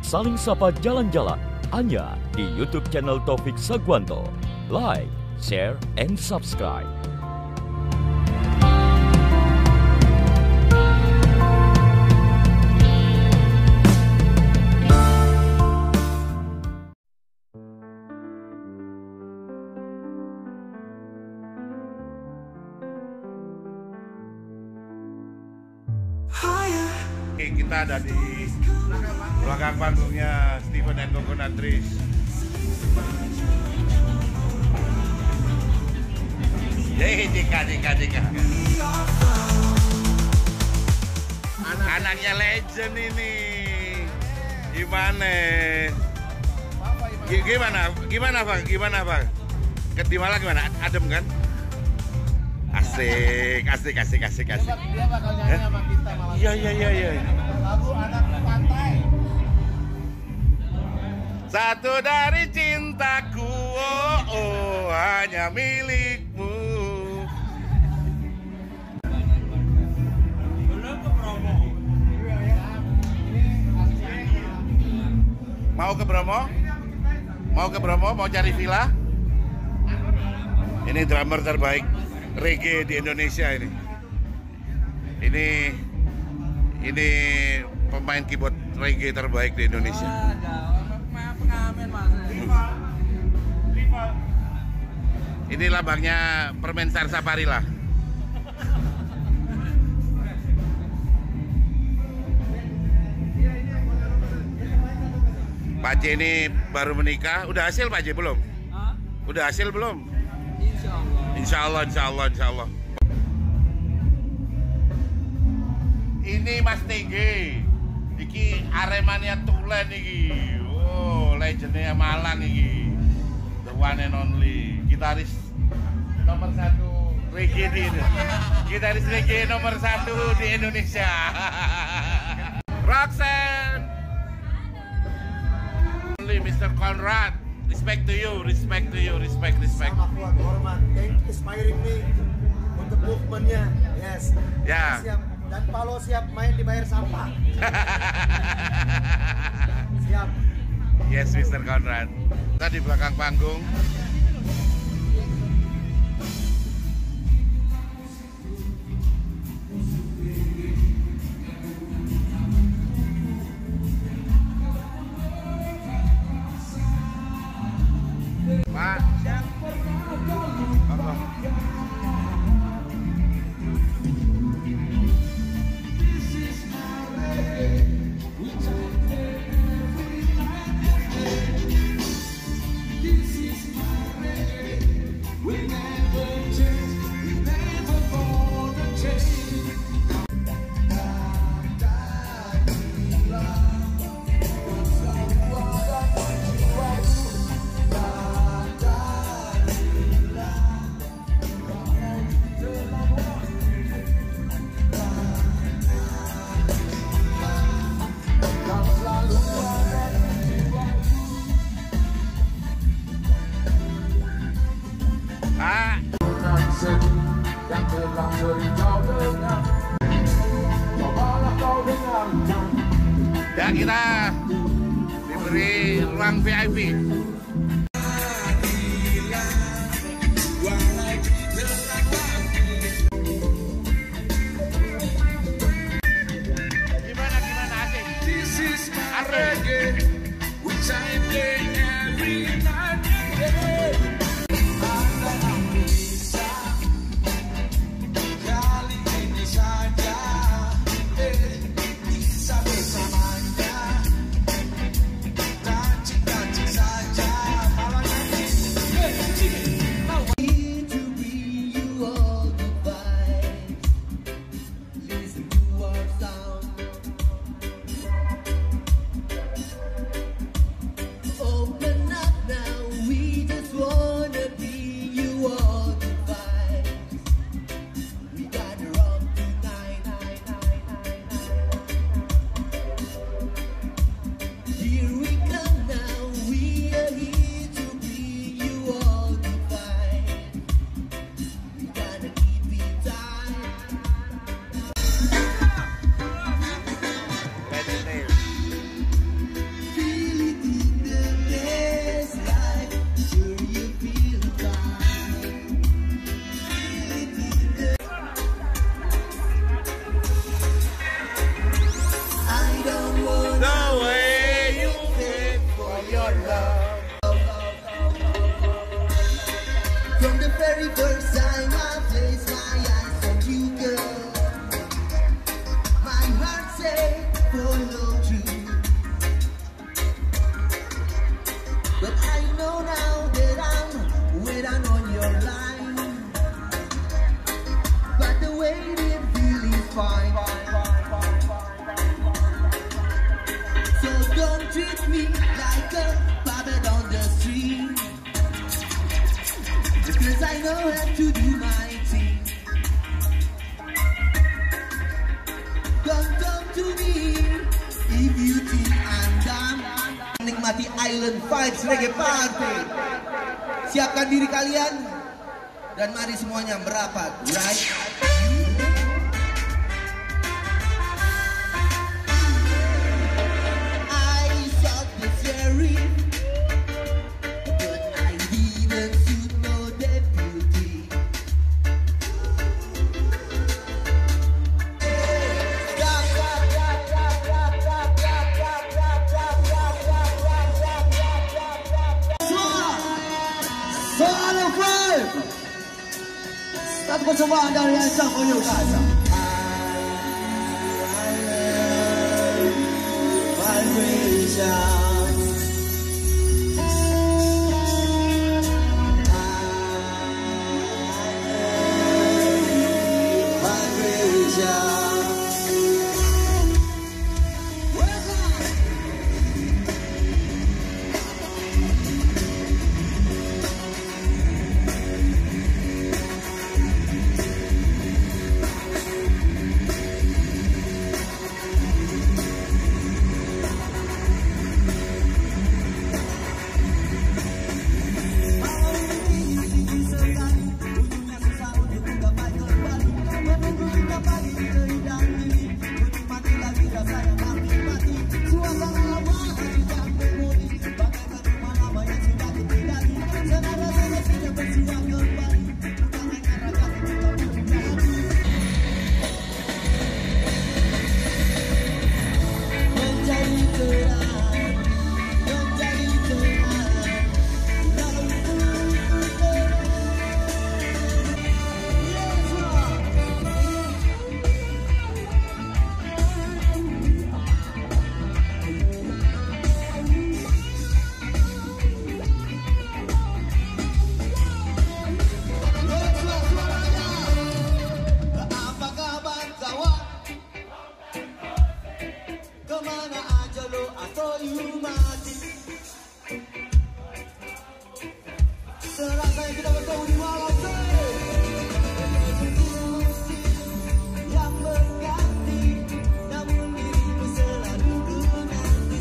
Saling Sapa Jalan-Jalan hanya di YouTube channel Taufik Sagwanto. Like, share, and subscribe. Kita ada di belakang panggungnya Stephen and Coconut Trees. Yeay, Dika. Anaknya legend ini. Gimana Bang? Di Malang gimana? Adem kan? Asik. Dia bakal nyanyi sama kita malam. Iya. Lagu Anak Pantai. Satu dari cintaku, oh, hanya milikmu. Mau ke Bromo? Mau cari villa? Ini drummer terbaik reggae di Indonesia ini. Ini pemain keyboard reggae terbaik di Indonesia. Ini lambangnya permen Star Safari lah. Pak J ini baru menikah. Udah hasil Pak J belum? Udah hasil belum? Insya Allah. Ini Mas TG, iki Aremania Tulen iki. Oh, legendnya Malang iki. The one and only gitaris nomor 1 reggae di gitaris reggae nomor 1 di Indonesia. Roxanne. Only Mr. Conrad. Respect to you. Sama kuat hormat. Inspiring me untuk movementnya. Yes. Ya. Siap. Dan Palo siap main dibayar sampah. Siap. Yes, Mr. Conrad. Kita di belakang panggung. Pak. Ya, kita diberi ruang VIP. Gimana asik? Asik. follow through. But I know now that I'm waiting on your line. But the way it feeling fine. So don't treat me like a puppet on the street. Because I know how to do my thing. Don't come to me if you think I'm dumb. Menikmati Island Vibes Reggae Party. Siapkan diri kalian dan mari semuanya merapat, right? I shot the sheriff, but I didn't shoot no deputy. Soal five, satu percobaan dari yang sang koyo kasa. Kemana aja lo atau you mati. Serasa kita bertemu di malam yang berganti, namun dirimu selalu menanti.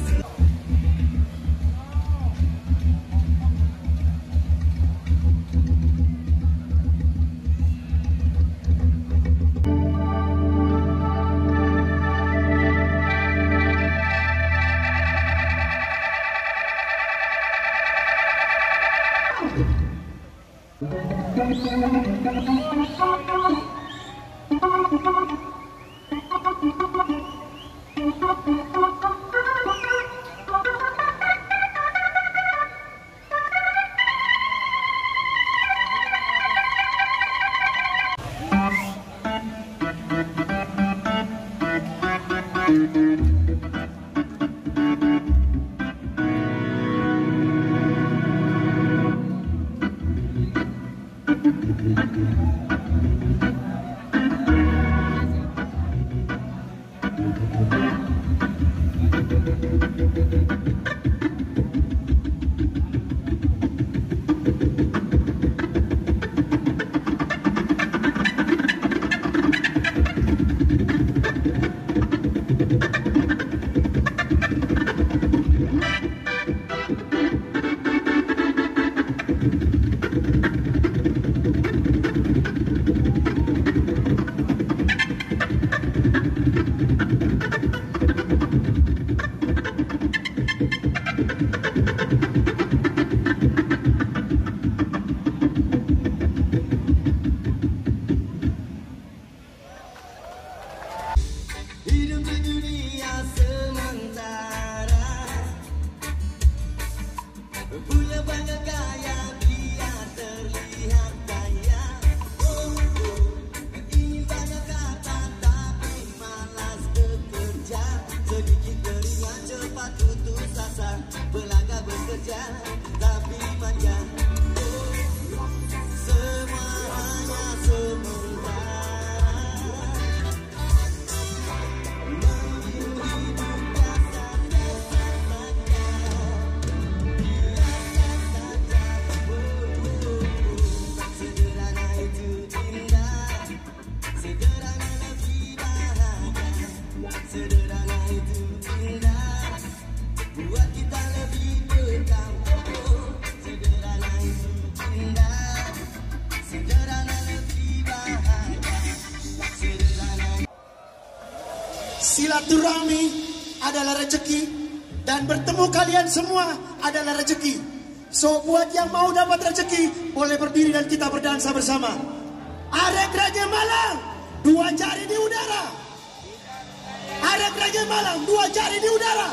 Silaturahmi adalah rezeki, dan bertemu kalian semua adalah rezeki. So buat yang mau dapat rezeki, boleh berdiri dan kita berdansa bersama. Arek Raja Malang, 2 jari di udara. Arek Raja Malang, 2 jari di udara.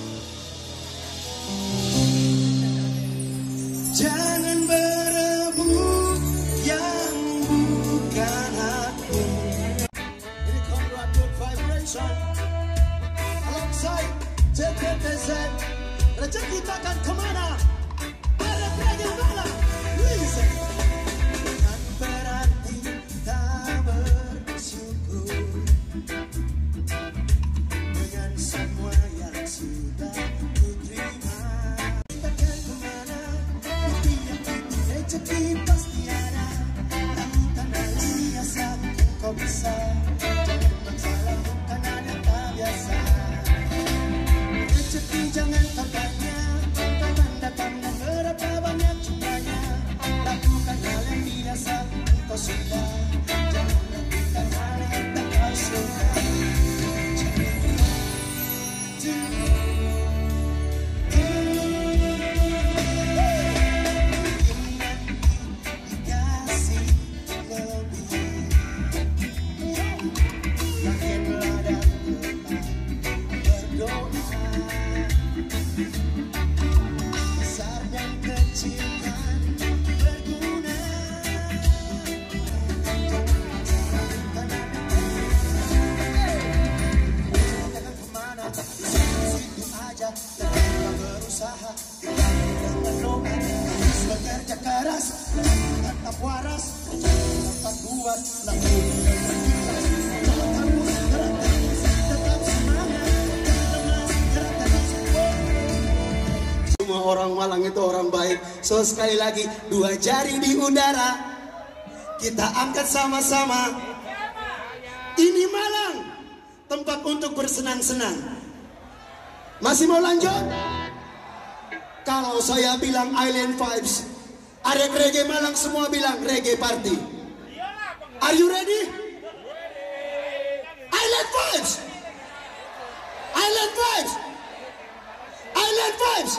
Jangan berebut yang bukan aku. Ini Conrad Good Vibration alongside JKTZ. Rezeki takkan kemana. Arek Raja Malang, listen. Bukan berarti tak bersyukur dengan semua yang sudah kuterima. Takkan kemana, rezeki pasti ada. Lakukan alias kau bisa. Jangan masalah bukan ada tak biasa. Rezeki jangan kau tanya kapan datang dan berapa banyak jumlahnya. Lakukan hal yang biasa kau suka. Jangan lakukan hal yang tak kau suka. Bekerja keras, tetap waras, tetap buat laku. Tetap semangat, semua orang Malang itu orang baik. So sekali lagi, 2 jari di udara, kita angkat sama-sama. Ini Malang, tempat untuk bersenang-senang. Masih mau lanjut? Kalau saya bilang Island Vibes, Arek Reggae Malang semua bilang Reggae Party. Are you ready? Island Vibes! Island Vibes! Island Vibes!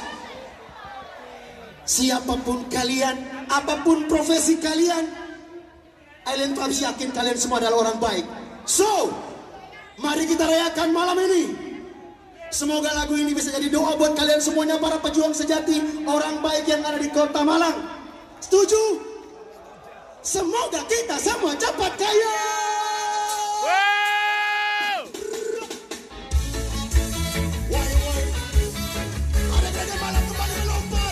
Siapapun kalian, apapun profesi kalian, Island Vibes yakin kalian semua adalah orang baik. So, mari kita rayakan malam ini. Semoga lagu ini bisa jadi doa buat kalian semuanya, para pejuang sejati, orang baik yang ada di kota Malang. Setuju? Semoga kita semua cepat kaya. Arek Raja Malang kembali melompat.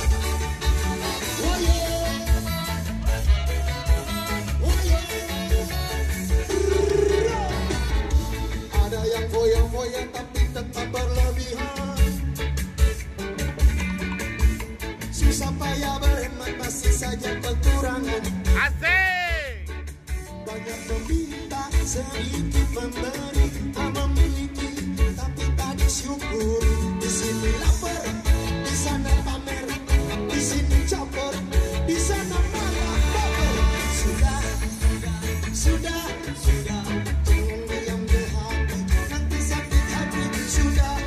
Ada yang goyang-goyang tapi tetap berlebihan. Susah payah berhemat masih saja kekurangan. Asik. Banyak meminta, sedikit memberi. Tak memiliki tapi tak disyukur. Di sini lapar, di sana pamer. Di sini caper, di sana malah baper. Sudah. Jangan diam di hati, nanti sakit hati. Sudah.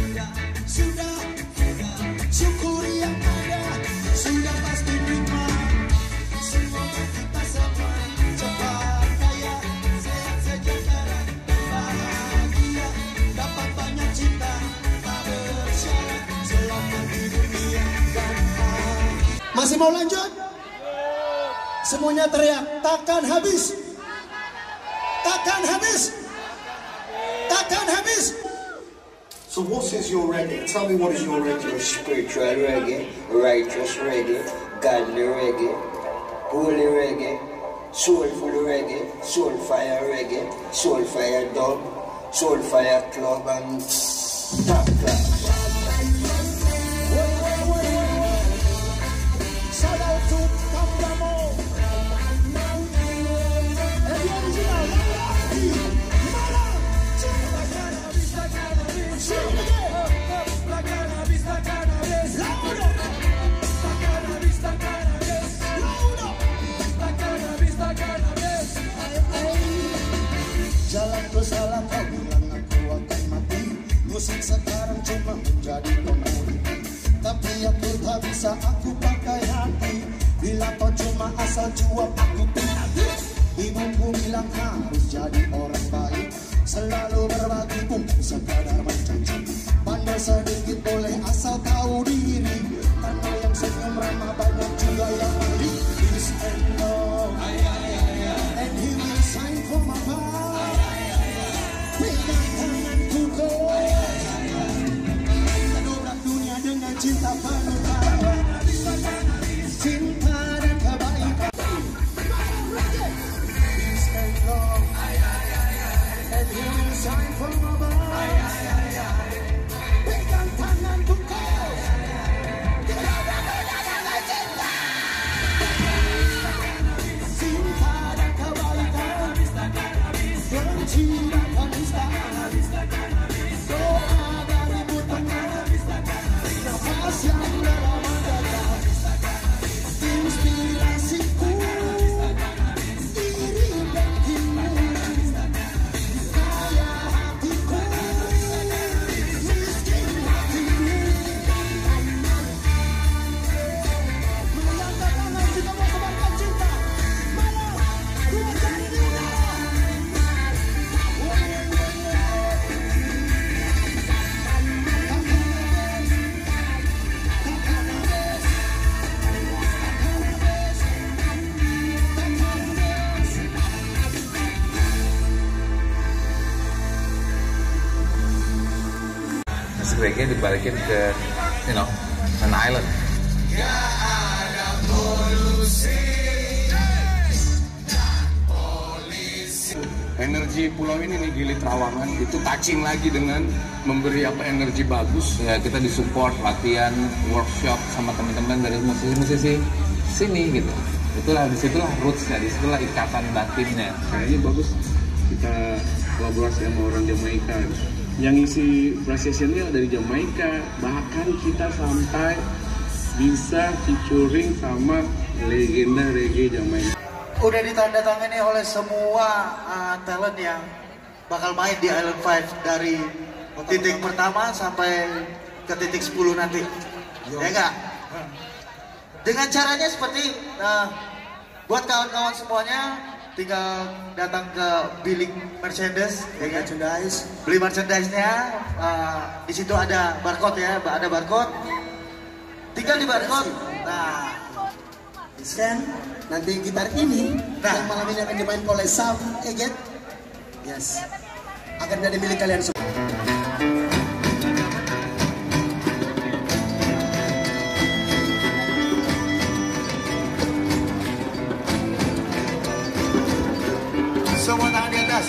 Syukuri yang ada, sudah pasti nikmat. Semoga kita semua cepat kaya, sehat sejahtera dan bahagia. Dapat banyak cinta, tak bersyarat selama di dunia dan akhirat. Masih mau lanjut? Semuanya teriak, takkan habis. Takkan habis. Takkan habis. So what is your reggae? Tell me what is your reggae? Spiritual reggae, righteous reggae, godly reggae, holy reggae, soulful reggae, soulfire reggae, soulfire dub, soulfire club and top class. Shout out to Kambramo. And the original Malang. Jalan ke salah kau bilang aku akan mati. musik sekarang cuma menjadi komoditi, tapi aku tak bisa aku pakai hati. Bila kau cuma asal cuap aku pinati. Ibuku bilang harus jadi orang baik, selalu berbagi bukan sekadar menjanji. Pandai sedikit boleh asal tahu diri, karena yang senyum ramah banyak juga yang iri. Peace and love, and he will sign for my heart. Pegang tanganku kau, kedobrak dunia dengan cinta penuh tawa, cinta dan kebaikan. Peace and love, and he will sign for my heart. Pegang tanganku kau, kedobrak dunia dengan cinta, cinta dan kebaikan, benci dan penistaan, doa dari butuhnya, nafas yang dalam mendalam, inspirasiku, iri dengkimu, kaya hatiku, miskin hatimu. Mengangkat tangan jika mau sebarkan cinta, malam dua jari di udara. Musik reggae dibalikin ke, an island. Energi pulau ini nih Gili Trawangan itu touching lagi dengan memberi energi bagus. Ya, kita disupport latihan, workshop sama teman-teman dari musisi-musisi sini gitu. Disitulah rootsnya, disitulah ikatan batinnya. Kayaknya bagus kita kolaborasi sama orang Jamaika. Yang isi brass sessionnya dari Jamaika, bahkan kita sampai bisa featuring sama legenda reggae Jamaika. Udah ditandatangani oleh semua talent yang bakal main di Island 5 dari titik pertama sampai ke titik 10 nanti. Ya enggak? Dengan caranya seperti buat kawan-kawan semuanya tinggal datang ke bilik merchandise, beli merchandise-nya. Di situ ada barcode ya, ada barcode. Tinggal di barcode. Nah, scan. Nanti gitar ini yang malam ini akan dimain oleh Sam Eget. Yes, akan jadi milik kalian semua. Semua tangan di atas.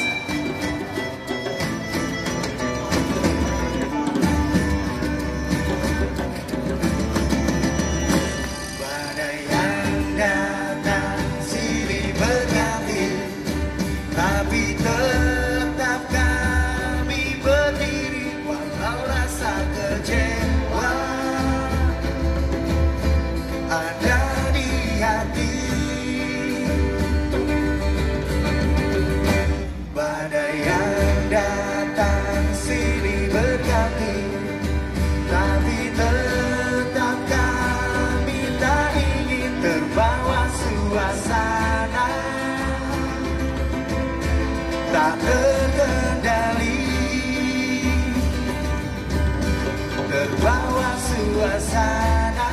Badai yang datang silih berganti, tapi tetap kami berdiri walau rasa kecewa ada di hati. Badai yang datang silih berganti, tapi tetap kami tak ingin terbawa suasana tak terkendali, terbawa suasana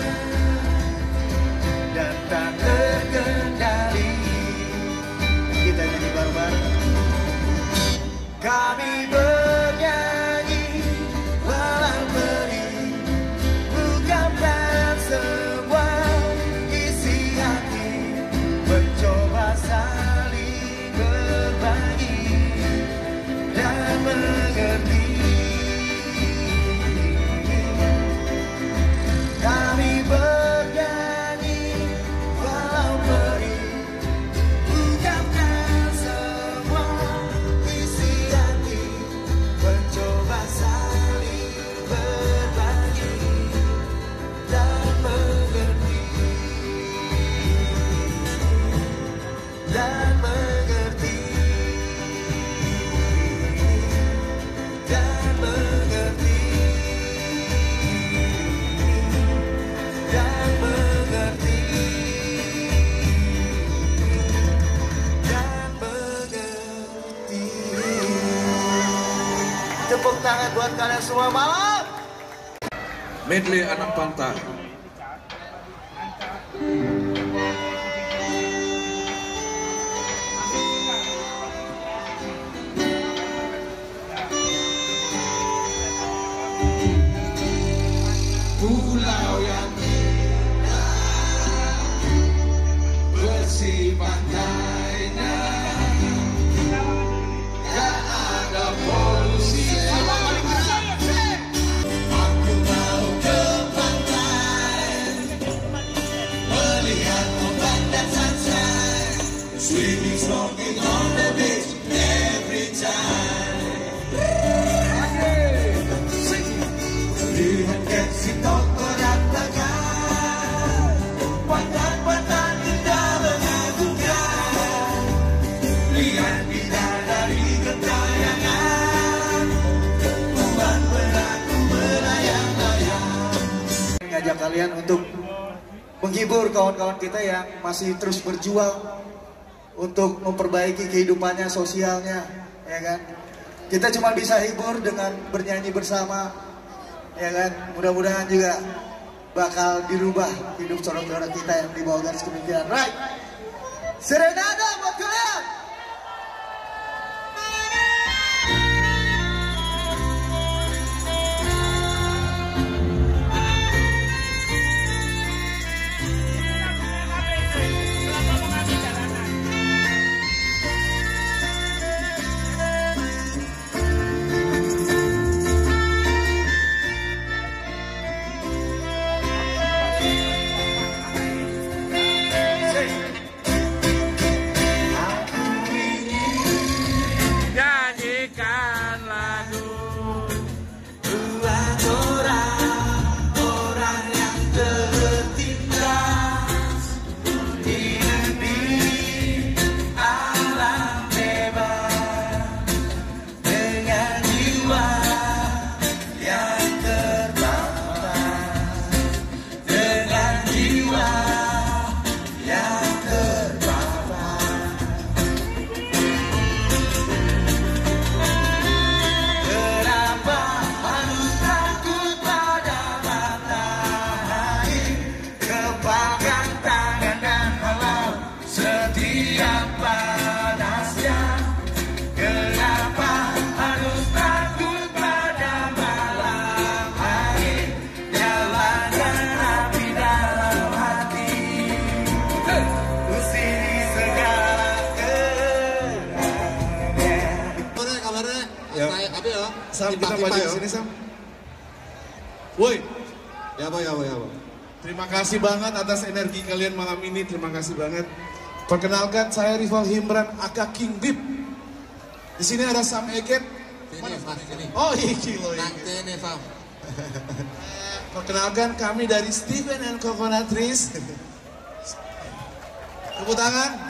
dan tak terkendali. Kita nyanyi bareng-bareng. Kami bernyanyi walau perih, ungkapkan semua isi hati, mencoba saling berbagi dan mengerti. buat kalian semua malam. Medley anak pantai. Pulau yang indah, bersih pantainya, gak ada polusi. Aku mau ke pantai, melihat ombak dan sunshine, swimming, snorkeling on the beach every time. Lihat Kensington berantakan, pantai-pantai indah mengagumkan. Lihat bidadari gentayangan, buat berlaku melayang-layang. Ngajak kalian untuk menghibur kawan-kawan kita yang masih terus berjuang untuk memperbaiki kehidupannya, sosialnya, ya kan? Kita cuma bisa hibur dengan bernyanyi bersama, ya kan? Mudah-mudahan juga bakal dirubah hidup saudara-saudara kita yang di bawah garis kemiskinan. Right? Serenada buat kalian. Nyanyikan lagu Buat orang-orang yang tertindas, hidup di alam bebas dengan jiwa yang terbatas, dengan jiwa yang terbatas. Kenapa harus takut pada matahari? Kepakan tangan dan halau setiap panasnya. Kenapa harus takut pada malam hari? Nyalakan api dalam hati, usiri segala keadaan. Kabarnya Ya. kayak apa ya? Sam, kita maju ya. Sini Sam. Woi, Ya apa. terima kasih banget atas energi kalian malam ini. Terima kasih banget. Perkenalkan, saya Rival Himran aka King Bib. Di sini ada Sam Eget. Sini, Fam, sini. Oh, iki loh. Nanti nih, Fam. Perkenalkan, kami dari Stephen and Coconut Trees. Tepuk tangan.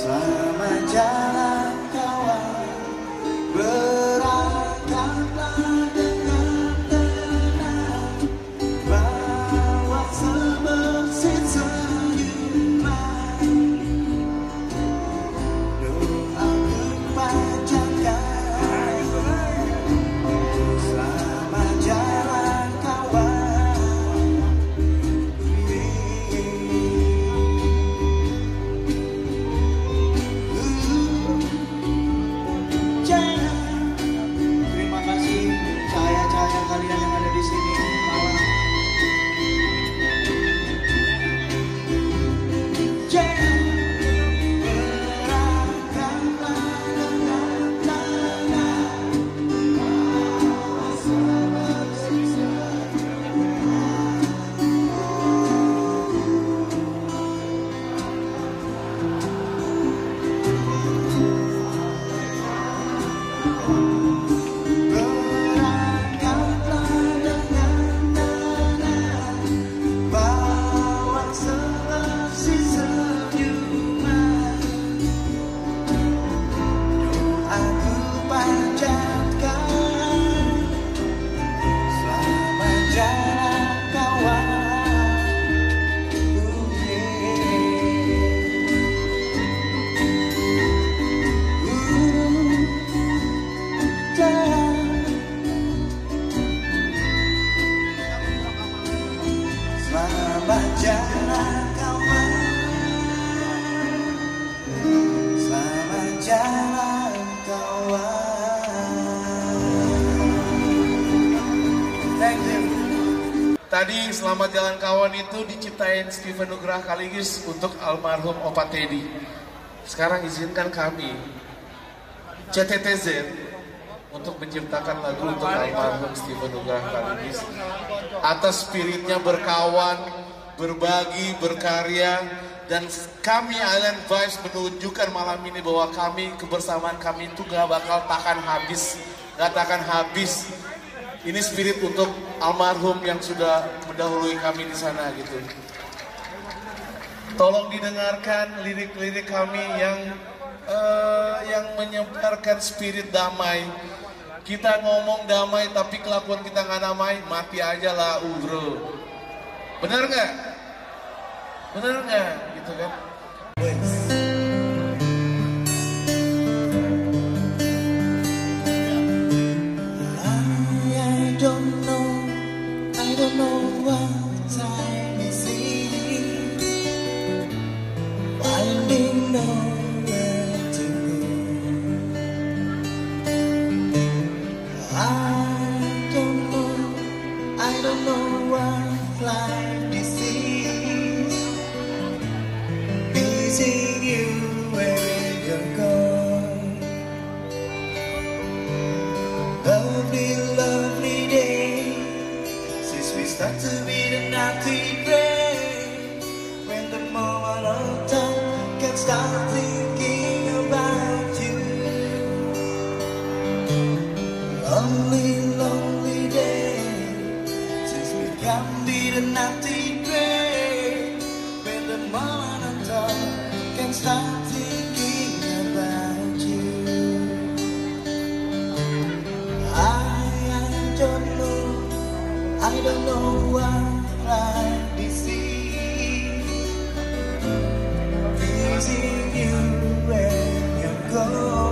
Selamat jalan kawan, berangkatlah dengan tenang, bawa sebersih senyuman. Doaku panjangkan, selamat jalan kawan. Terima kasih cahaya-cahaya kalian yang ada di sini malam. Selamat jalan kawan, selamat jalan kawan. Thank you. Tadi Selamat Jalan Kawan itu diciptain Steven Nugrah Kaligis untuk almarhum Opa Teddy. Sekarang izinkan kami CTTZ untuk menciptakan lagu untuk almarhum Steven Nugrah Kaligis atas spiritnya berkawan, berbagi, berkarya, dan kami Island Vibes menunjukkan malam ini bahwa kami, kebersamaan kami itu gak bakal takkan habis, gak takkan habis. Ini spirit untuk almarhum yang sudah mendahului kami di sana gitu. Tolong didengarkan lirik-lirik kami yang menyebarkan spirit damai. Kita ngomong damai tapi kelakuan kita nggak damai, mati aja lah bro. Bener nggak? Bener nggak? Gitu kan? I don't know what time is it, finding nowhere to go. I don't know what life this is, missing you where you're gone. Lovely, lovely day, since we start to be the naughty brain. When the moment of time can start thinking about you. Lonely, lonely day, since we can be the naughty brain. When the moment of time can start thinking about you. I don't know what life this is, missing you when you go.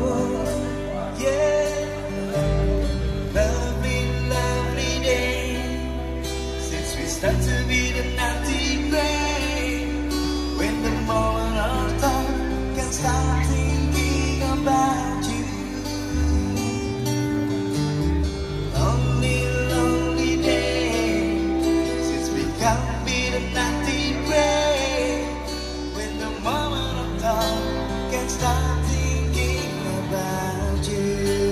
Yeah, lovely, lovely day, since we start to be the naughty brain. When the moment of time can start thinking about you. Lonely, lonely day, since we can't be the naughty brain. When the moment of time can start thinking about you.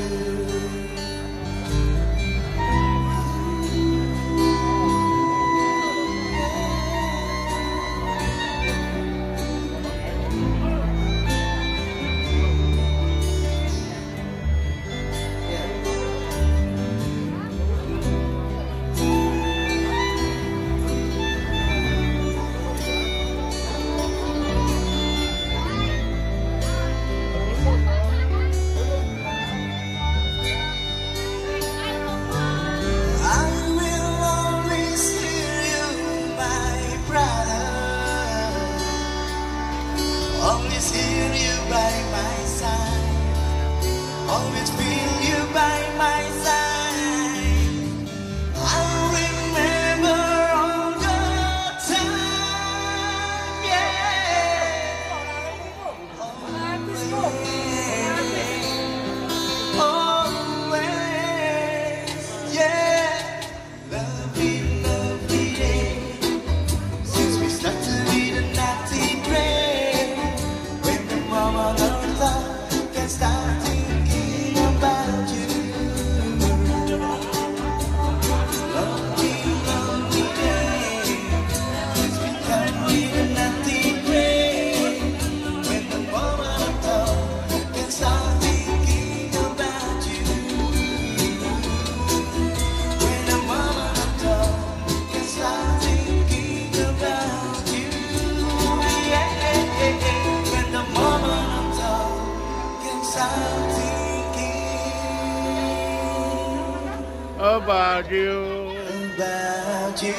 about you. About you.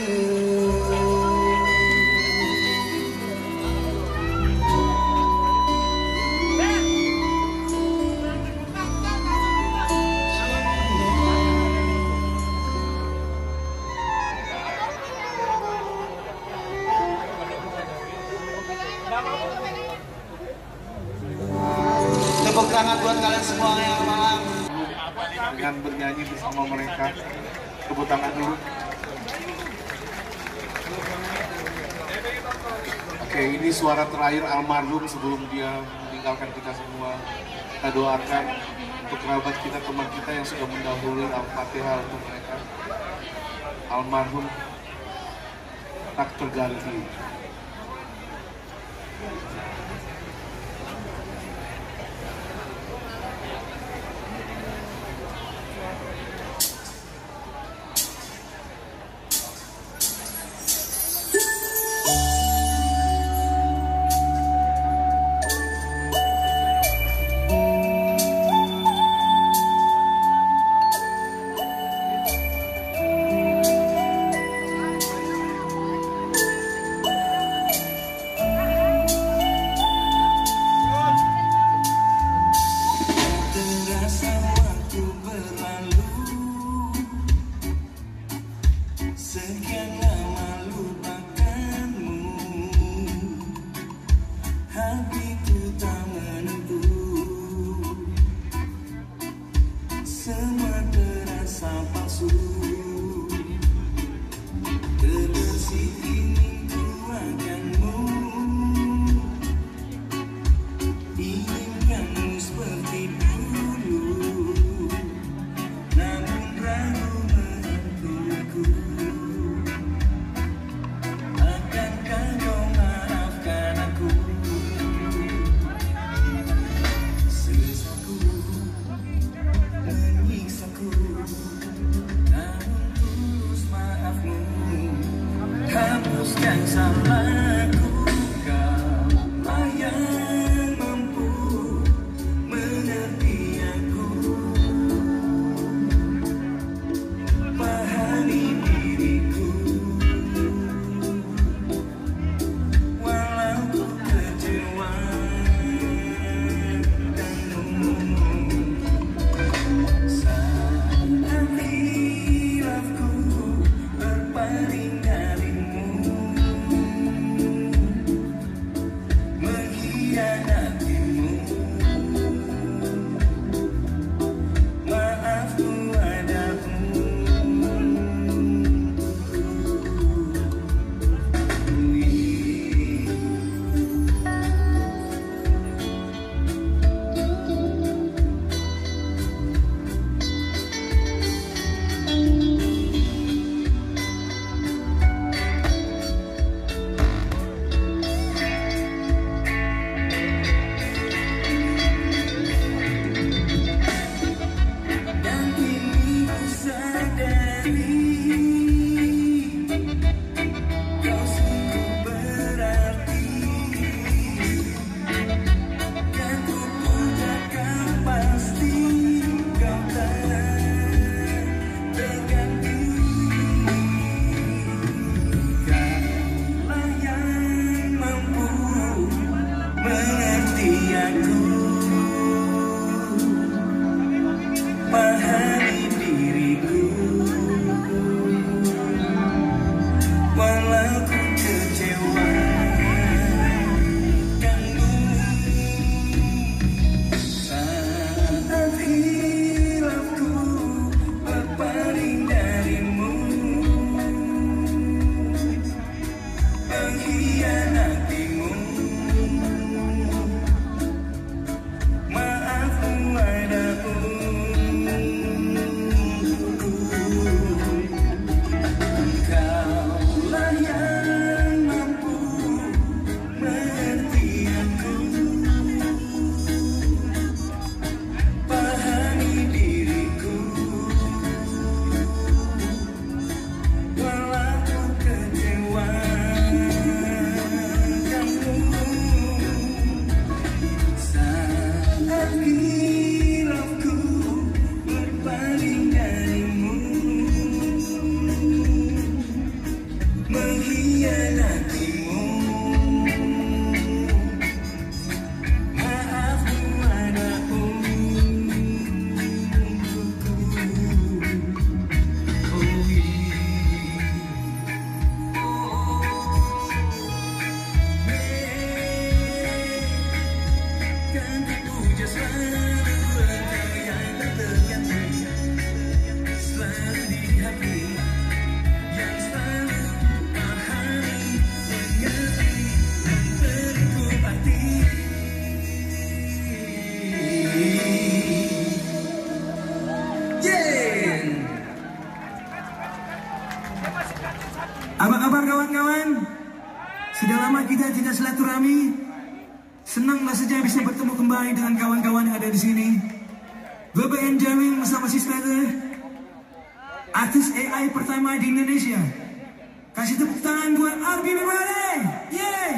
Tepuk tangan buat kalian semua yang malam. Dengan bernyanyi bersama mereka. Tepuk tangan dulu. Oke, ini suara terakhir almarhum sebelum dia meninggalkan kita semua. Kita doakan untuk kerabat kita, teman kita yang sudah mendahului Al-Fatihah untuk mereka. Almarhum tak terganti. Berpaling darimu. Apa kabar kawan-kawan? Sudah lama kita tidak silaturahmi. Senanglah saja bisa bertemu kembali dengan kawan-kawan yang ada di sini. BBN Jamming bersama Sister, artis AI pertama di Indonesia. Kasih tepuk tangan buat Arbi Bimale. Yeay!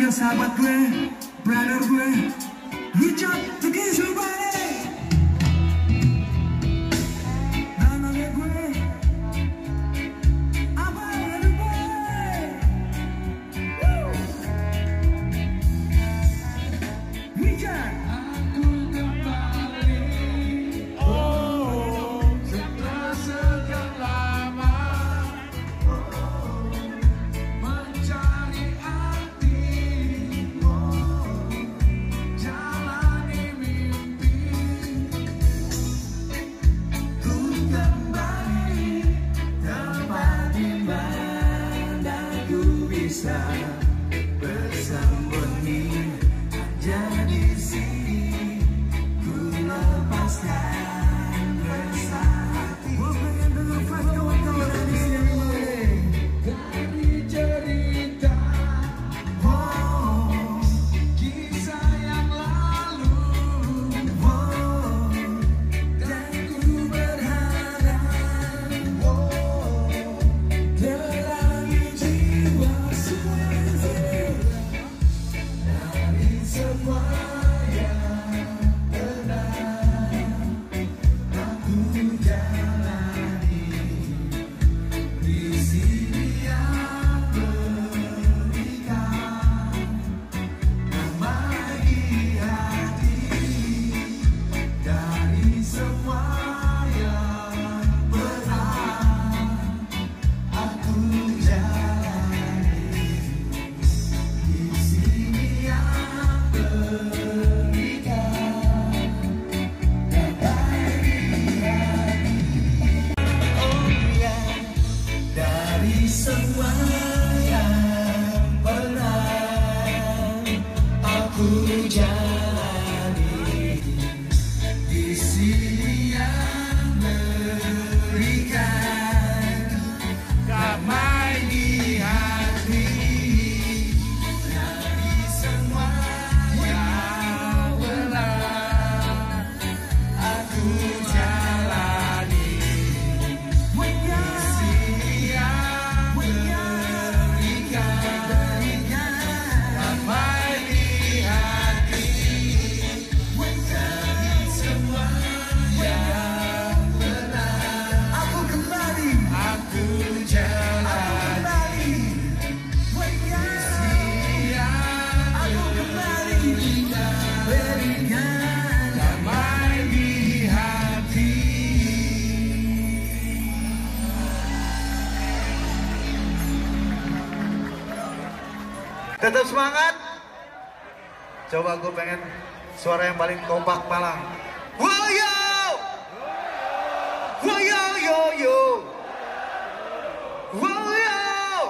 panggil sahabat gue, brother gue, Richard Tegis Lubane. Dan adek gue, Abang Lubane. Richard. Bersembunyi jadi sini, ku lepaskan resah hati. Gue pengen denger flash kawan-kawan dari sini mulai dari cerita, oh, kisah yang lalu, oh, dan ku berharap, oh, terangi jiwa semua. Semua yang pernah aku jalani di sini yang berikan damai di hati dari semua yang pernah aku jalani di sini yang semua yang pernah aku jalani di sini yang berikan damai di hati dari semua yang pernah aku jalani di sini yang tetap semangat. Coba gue pengen suara yang paling kompak Malang. Woyo, woyo yo yo, woyo,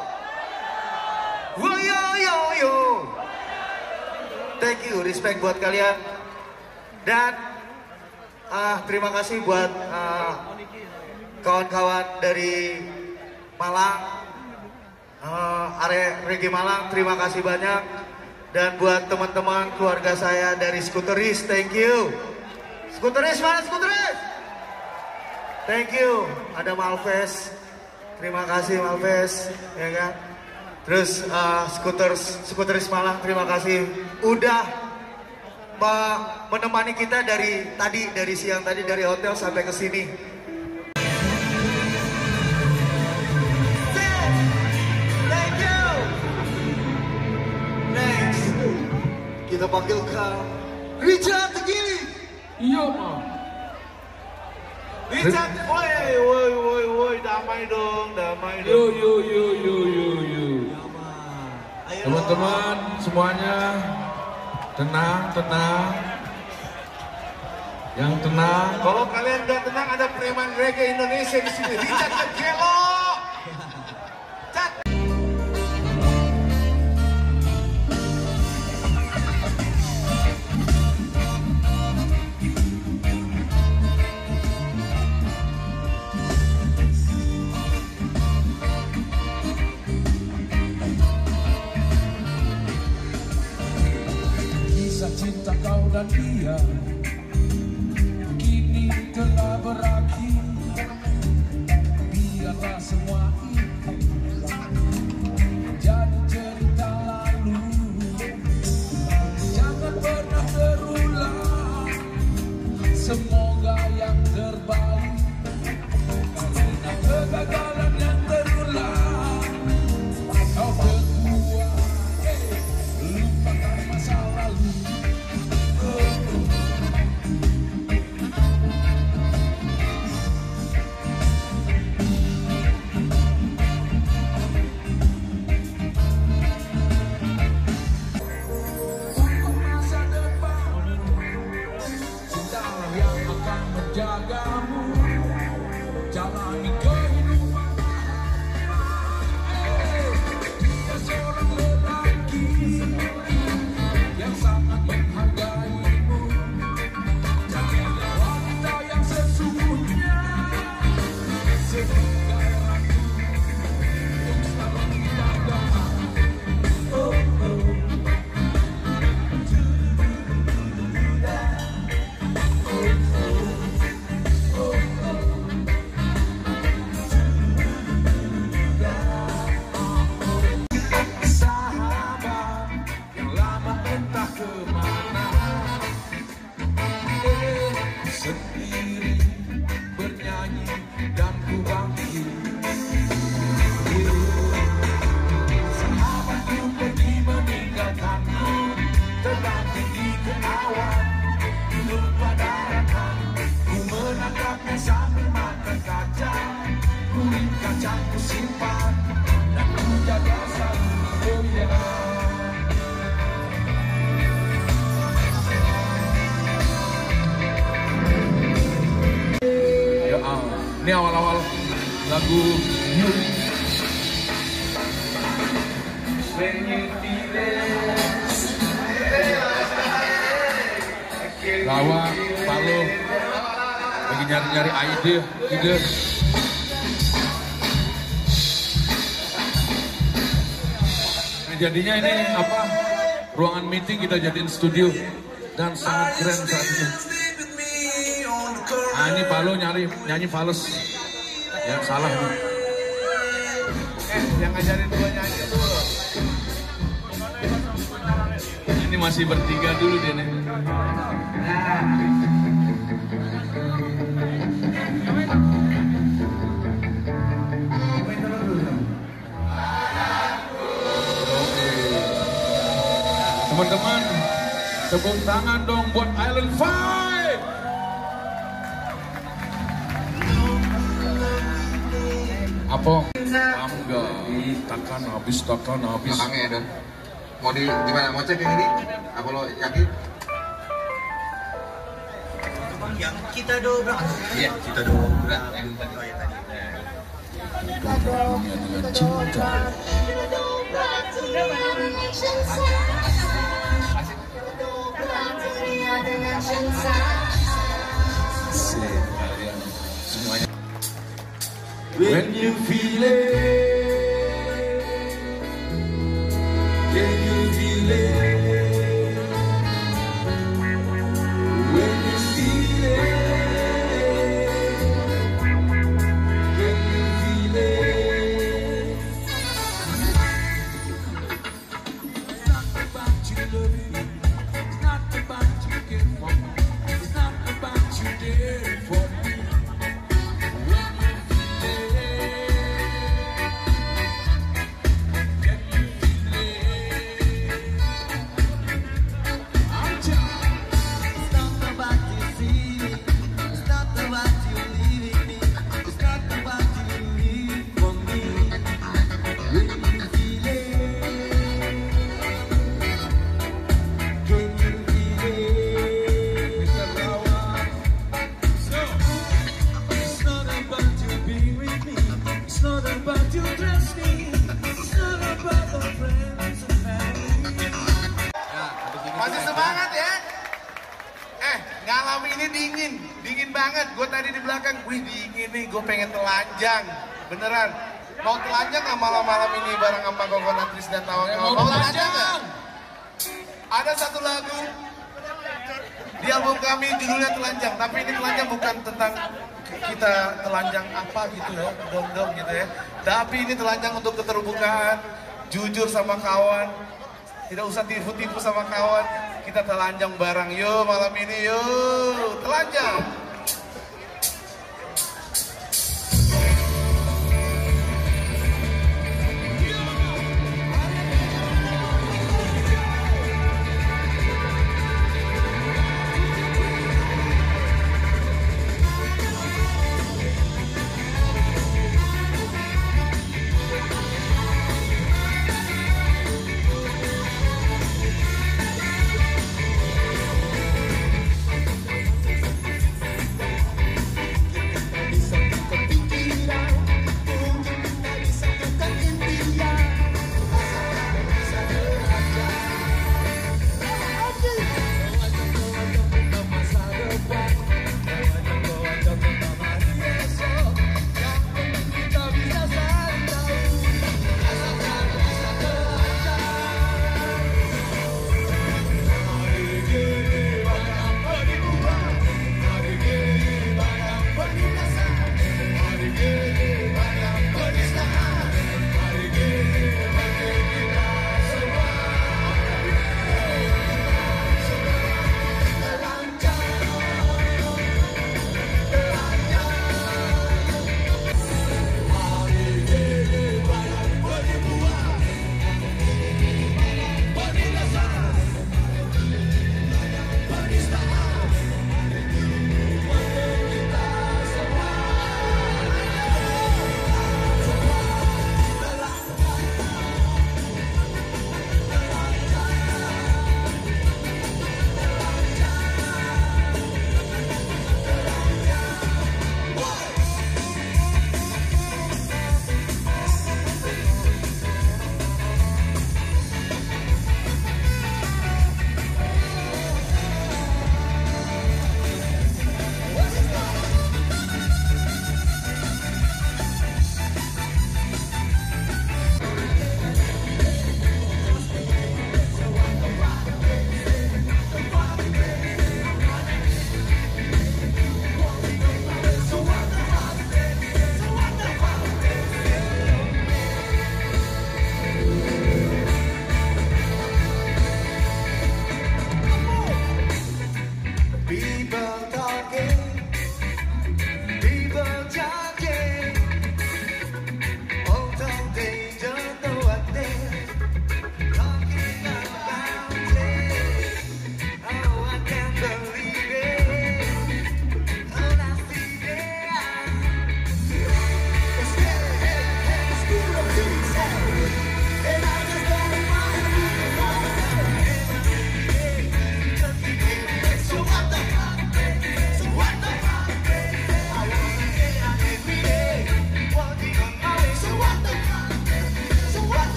woyo yo yo. Thank you, respect buat kalian. Dan terima kasih buat kawan-kawan dari Malang. Area Reggae Malang, terima kasih banyak. Dan buat teman-teman keluarga saya dari Skuteris, thank you. Skuteris, mana Skuteris? Thank you. Ada Malves, terima kasih Malves, ya kan. Terus Skuteris Malang, terima kasih udah menemani kita dari siang tadi, dari hotel sampai ke sini. Kita panggil ke Richard Tegis. Iya, Mam. Richard, woi, damai dong. Yo. Teman-teman semuanya, tenang. Yang tenang. Kalau kalian gak tenang, ada preman reggae Indonesia di sini. Richard Tegis. Cinta kau dan dia kini telah berakhir. Biarlah semua itu jadi cerita lalu. Ini awal-awal lagu You. Lawa, Palo lagi nyari-nyari ide. Nah, jadinya ini apa? Ruangan meeting kita jadiin studio dan sangat keren saat ini. Nah, ini Palo nyanyi fals. Ya salah nih. Yang ngajarin gua nyanyi dulu. Ini masih bertiga dulu dia nih. Teman-teman, tepuk tangan dong buat Island Five. Apa? Bangga. Takkan habis. Belakangnya ya, Don. Mau gimana? Mau cek yang ini? Apa lo yakin? Yang kita dobrak. Iya, kita dobrak. Dengan cinta. Semuanya. When you feel it, can you feel it? When you feel it, can you feel it? It's not about you loving me, it's not about you caring for me, it's not about you caring for me. Masih semangat ya? Ngalamin ini dingin banget. Gue tadi di belakang, wih dingin nih, gue pengen telanjang. Beneran. Mau telanjang nggak malam-malam ini bareng sama Coconutris dan Tawang? Mau telanjang nggak? Ada satu lagu di album kami judulnya Telanjang. Tapi ini telanjang bukan tentang kita telanjang apa gitu ya, dong gitu ya. Tapi ini telanjang untuk keterbukaan, jujur sama kawan. Tidak usah tipu-tipu sama kawan. Kita telanjang bareng. Yuk malam ini yuk. Telanjang.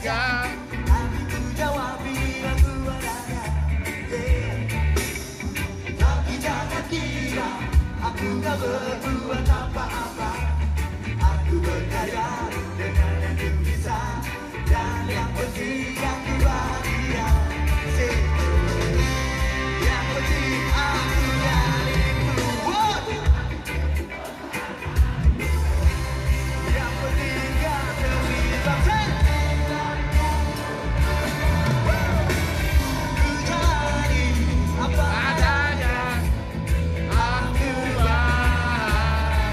tiga. Aku jawab bila ku adanya. Tapi jangan kira aku gak berbuat apa-apa. Aku berkarya dengan yang ku bisa. Dan yang penting aku bahagia. Yang penting aku milikmu. Yang penting gak terlibat. Ku jadi apa adanya. Aku bahagia.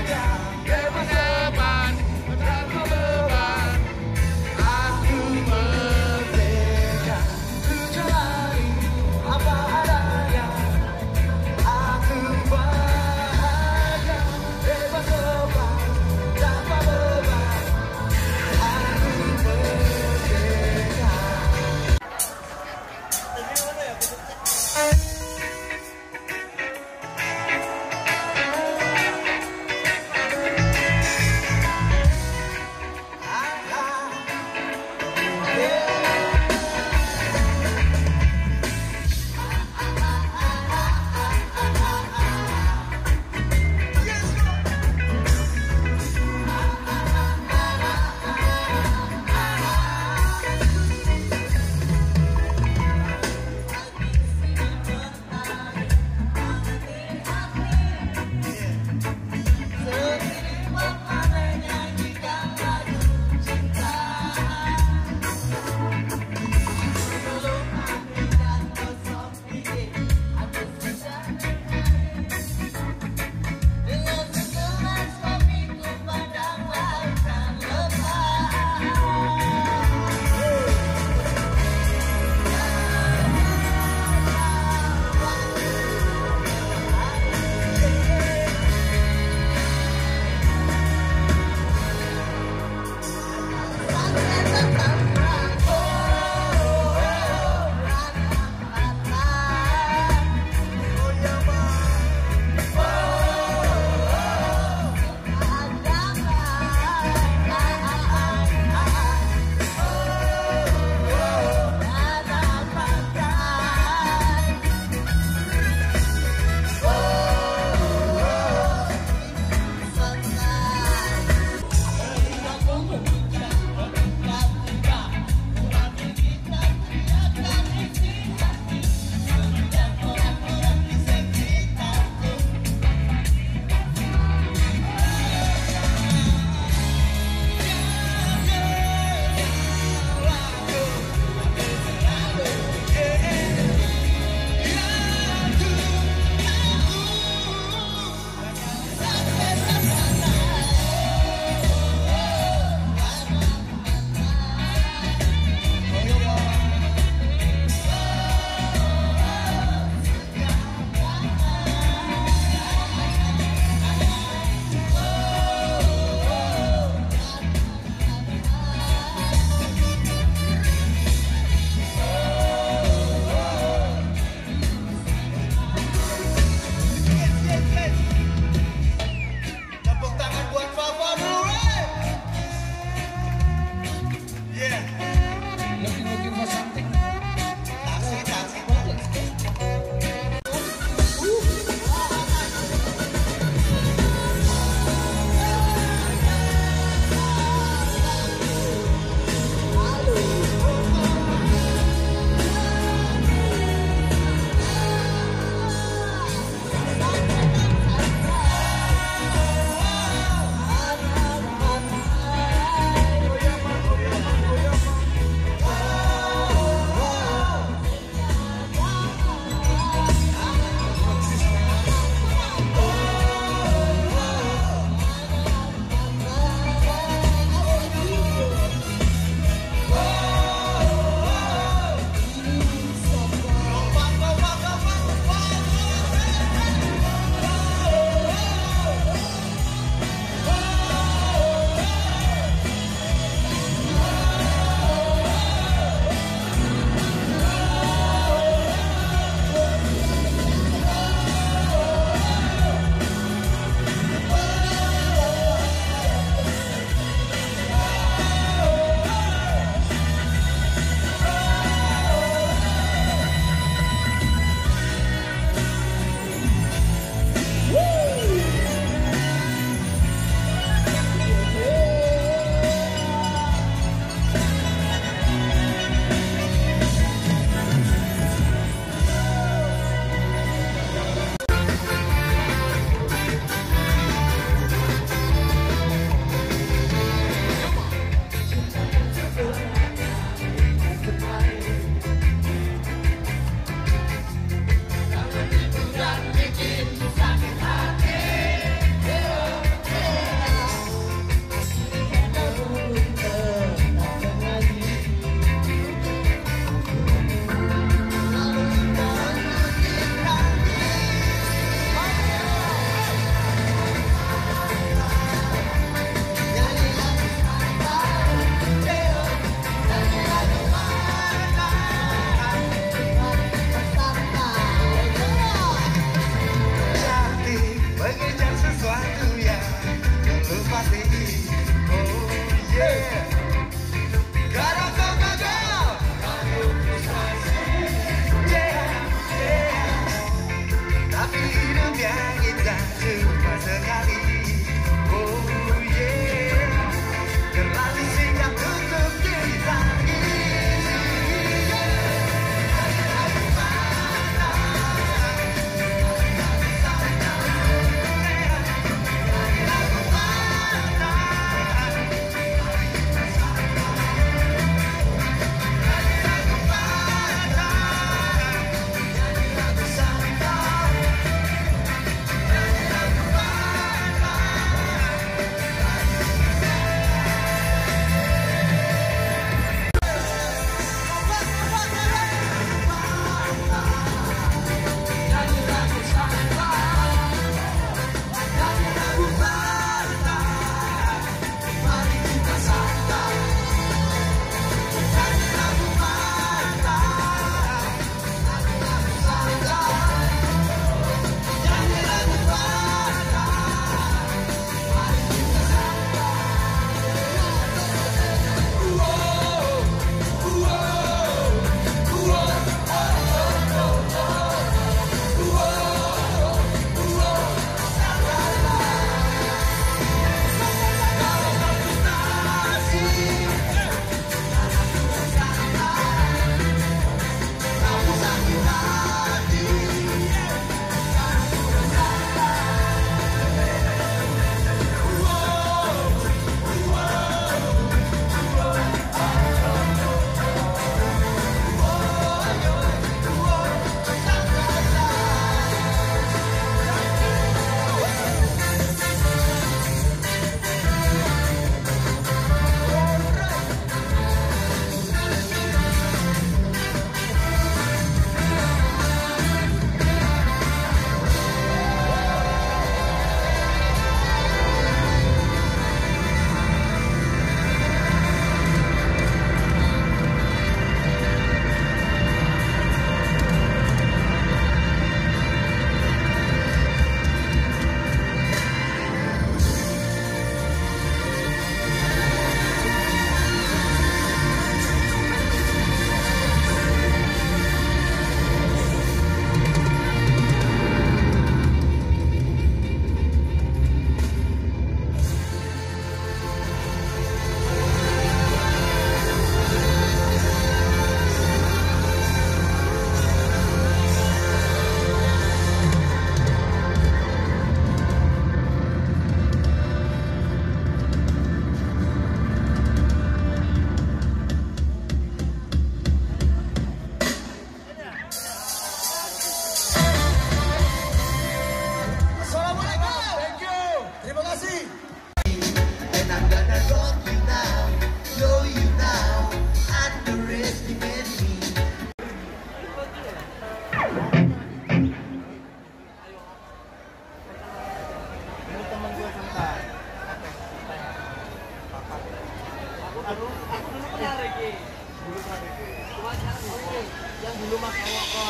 Yang dulu mas bawa ke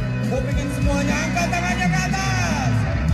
Gue bikin semuanya angkat tangannya ke atas.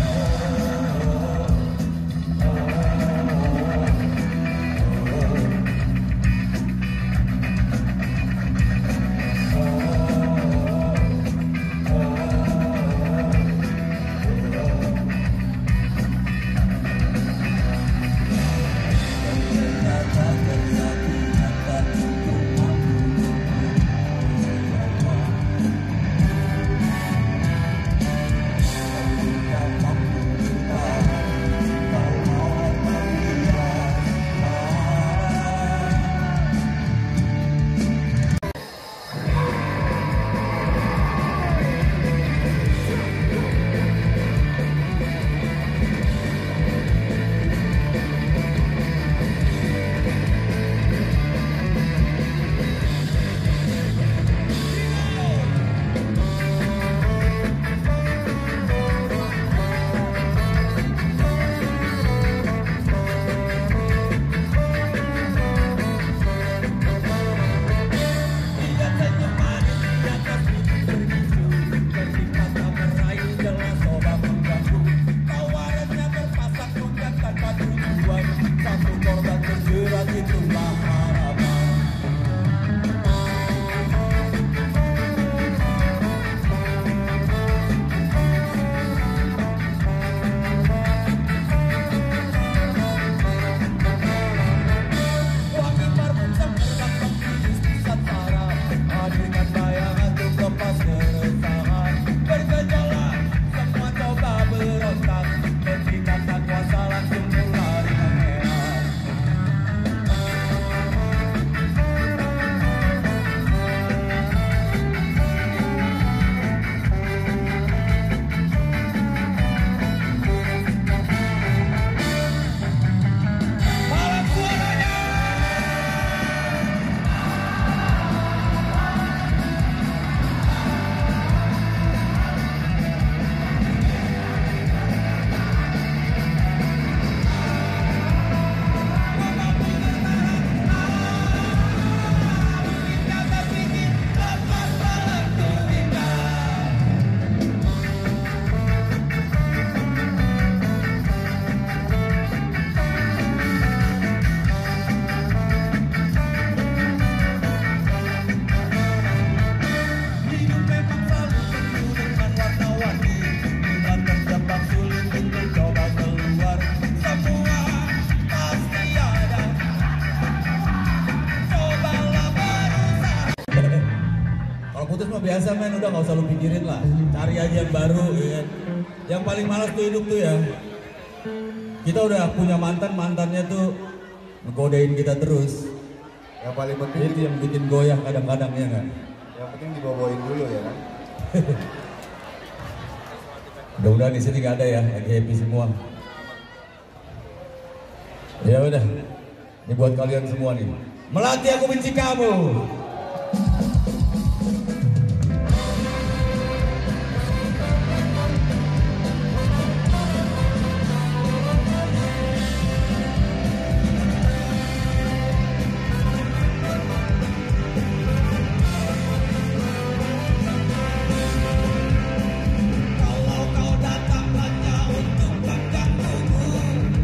Biasa men, udah nggak usah lu pikirin lah, cari aja yang baru ya. Yang paling malas tuh hidup tuh ya, kita udah punya mantannya tuh ngegodain kita terus. Yang paling penting itu yang bikin goyah kadang-kadang ya kan. Yang penting dibawain dulu ya kan. Mudah-mudahan di sini nggak ada ya, lagi happy semua. Ya udah, ini buat kalian semua nih. Melati Aku Benci Kamu.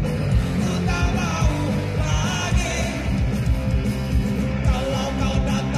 Kalau kau datang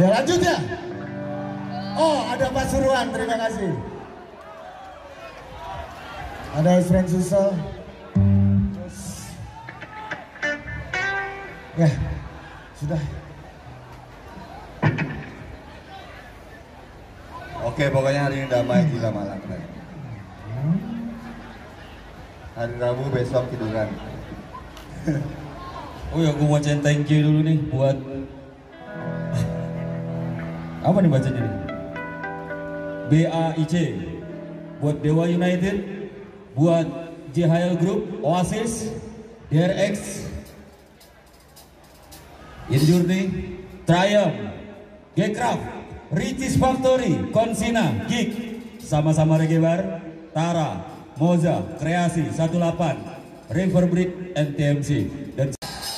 Ya lanjut ya. Oh ada Pasuruan, terima kasih. Ada Isren Susel. Ya sudah. Oke, pokoknya hari ini damai gila Malang. Hari Rabu besok tiduran. Oh ya, gue mau thank you dulu nih buat apa nih bacanya nih? BAIC, buat Dewa United, buat JHL Group, Oasis, DRX, Injourney, Triumph, G-Craft, Ricis Factory, Konsina, Geek, sama-sama Reggae Bar, Tara, Moza, Kreasi, 18, River Brick, NTMC, dan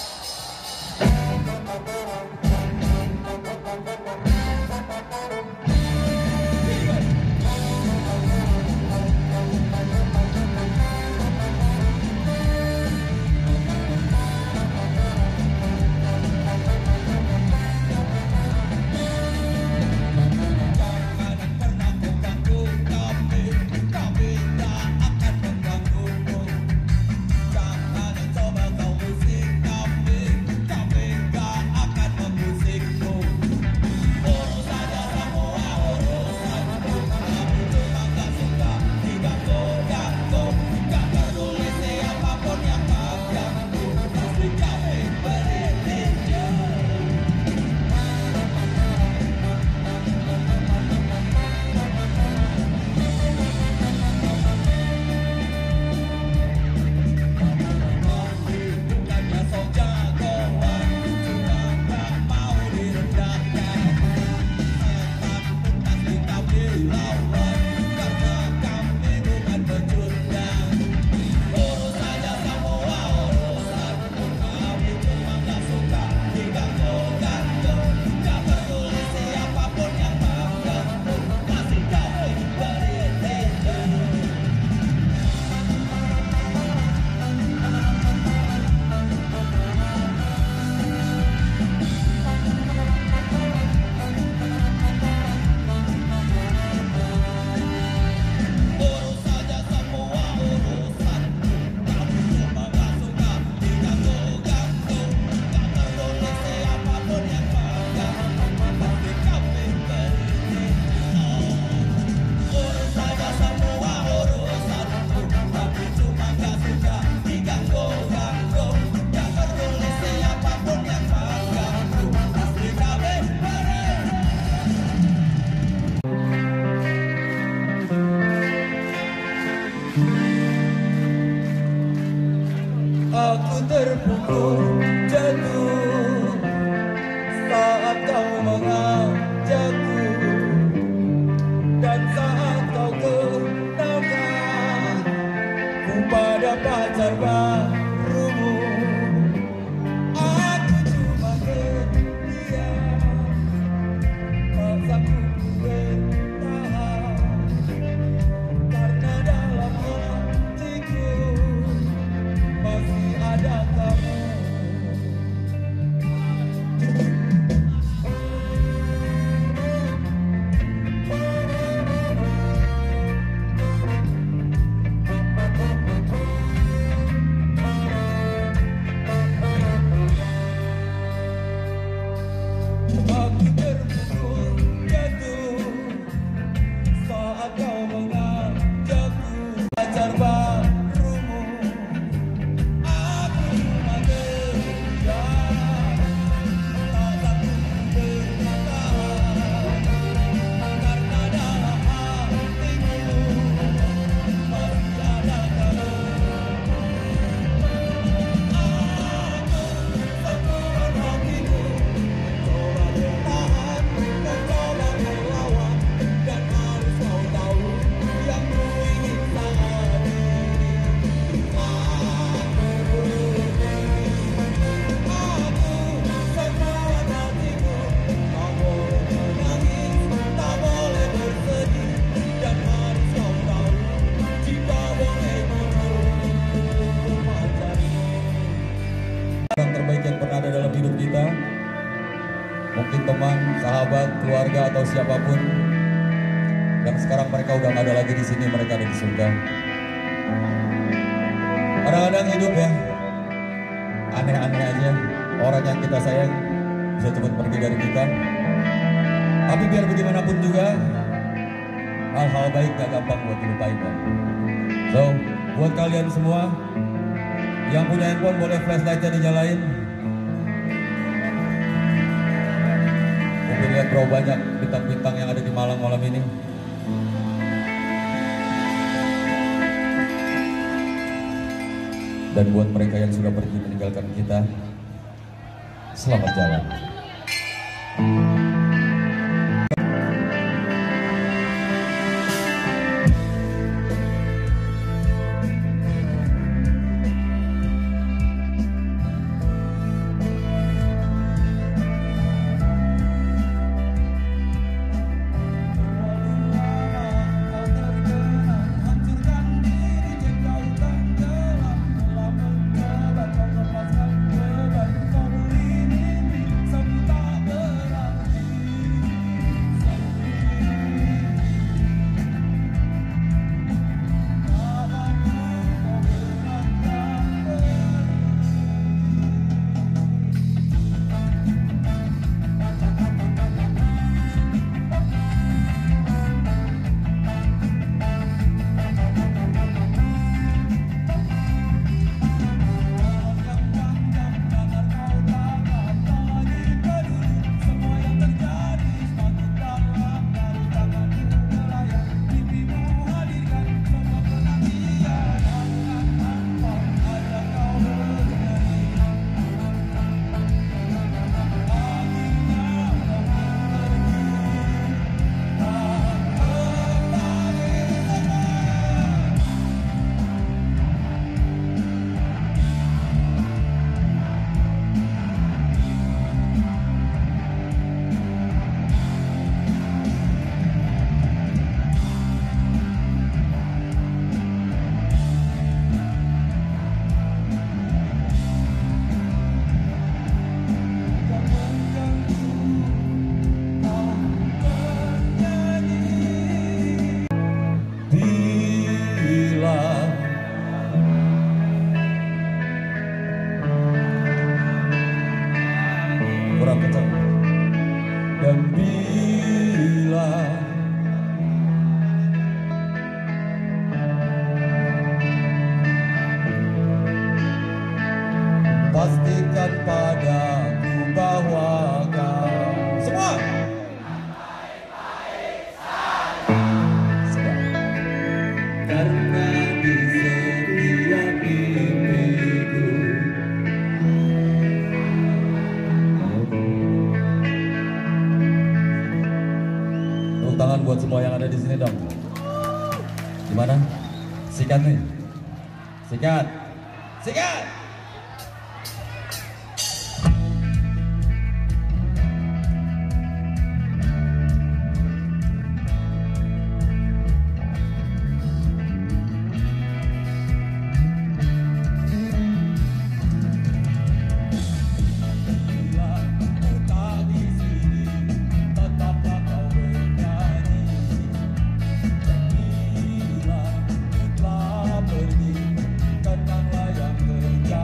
aku terpukul jatuh saat kau mengajakku dan saat kau kenalkan ku pada pacar barumu. Aku cuma berdiam, paksaku bertahan karena dalam hatiku masih ada kamu. atau siapapun yang sekarang mereka udah nggak ada lagi di sini, mereka ada di surga. Kadang-kadang hidup ya aneh-aneh aja, orang yang kita sayang bisa cepat pergi dari kita. Tapi biar bagaimanapun juga hal-hal baik gak gampang buat dilupain kan. So buat kalian semua yang punya handphone boleh flashlightnya dinyalain. Mungkin lihat berapa banyak bintang-bintang yang ada di Malang malam ini. Dan buat mereka yang sudah pergi meninggalkan kita, selamat jalan. Dan bila pastikan padaku bahwa kau semua karena di setiap mimpiku. Tangan buat semua yang ada di sini dong. Gimana? Sikat nih. Sikat. Sikat. Kenanglah yang terjadi.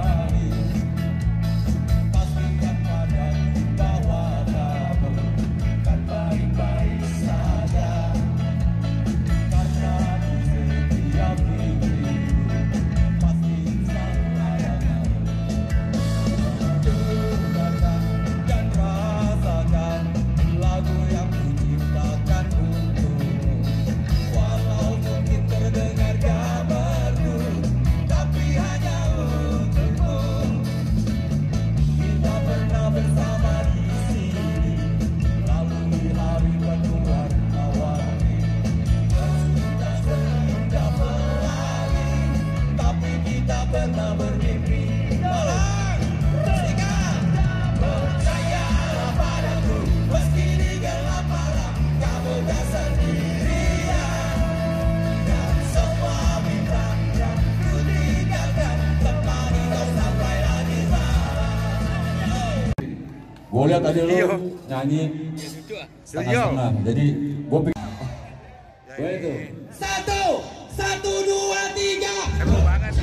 Gue lihat tadi lu nyanyi setengah-setengah. Jadi gue pikir itu 1, 2, 3. Seru banget.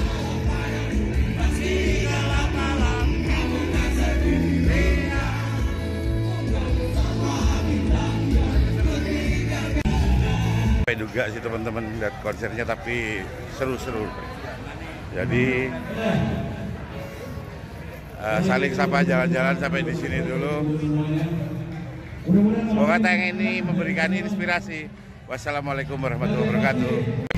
Sampai juga sih teman-teman lihat konsernya, tapi seru-seru. Jadi saling sapa, jalan-jalan sampai di sini dulu. Semoga tayang ini memberikan inspirasi. Wassalamualaikum warahmatullahi wabarakatuh.